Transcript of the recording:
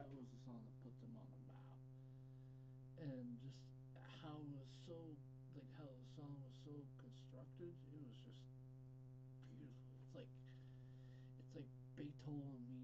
that was the song that put them on the map. And just how it was so, like how the song was so constructed, it was just beautiful. It's like Beethoven